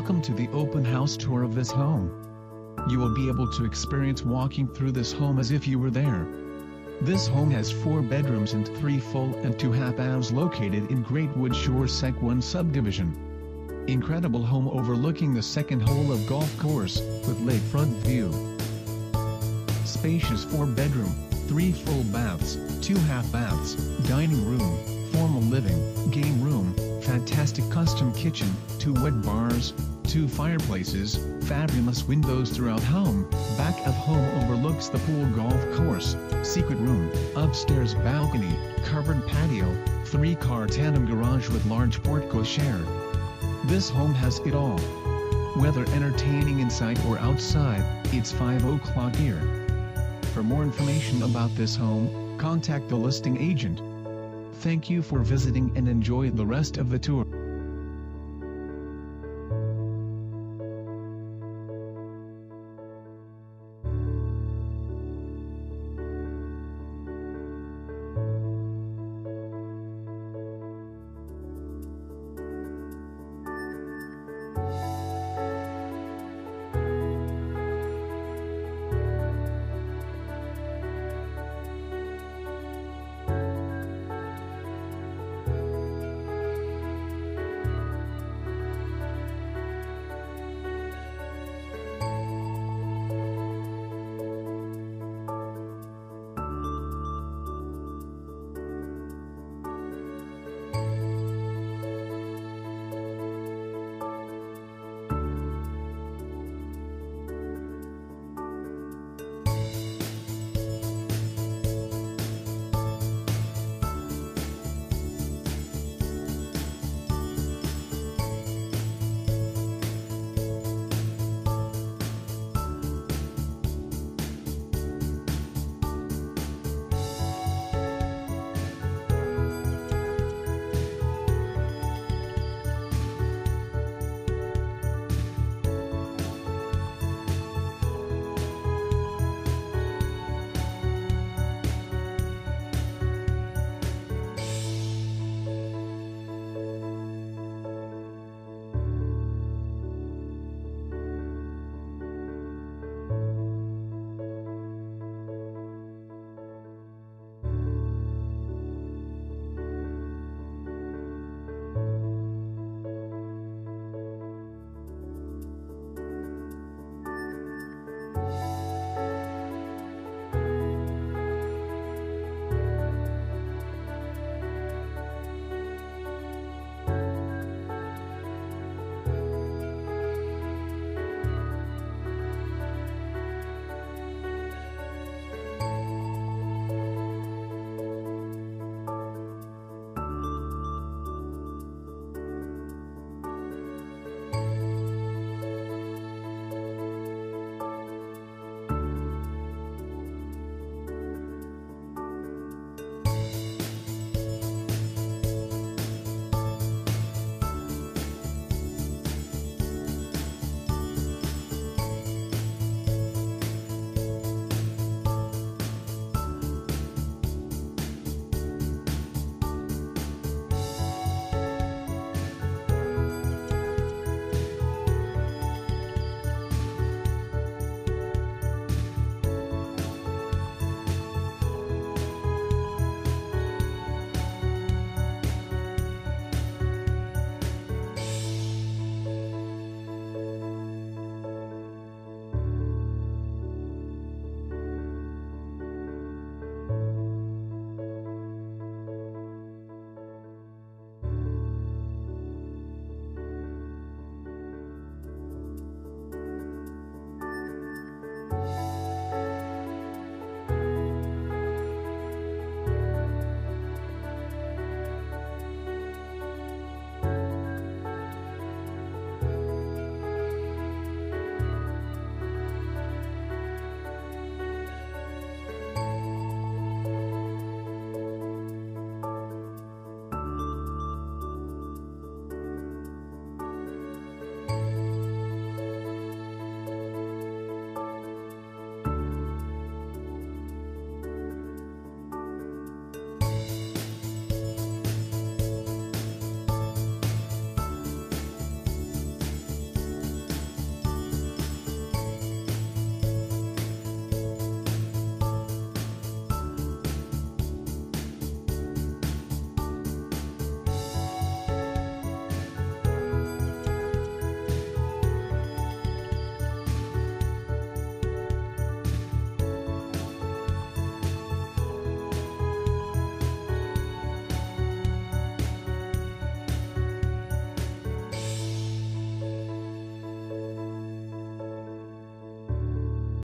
Welcome to the open house tour of this home. You will be able to experience walking through this home as if you were there. This home has 4 bedrooms and 3 full and 2 half baths located in Greatwood Shore Sec 1 subdivision. Incredible home overlooking the second hole of golf course, with lakefront view. Spacious 4 bedroom, 3 full baths, 2 half baths, dining room, formal living, game room, fantastic custom kitchen, 2 wet bars, 2 fireplaces, fabulous windows throughout home. Back of home overlooks the pool golf course, secret room, upstairs balcony, covered patio, 3-car tandem garage with large porte cochere. This home has it all. Whether entertaining inside or outside, it's 5 o'clock here. For more information about this home, contact the listing agent. Thank you for visiting and enjoy the rest of the tour.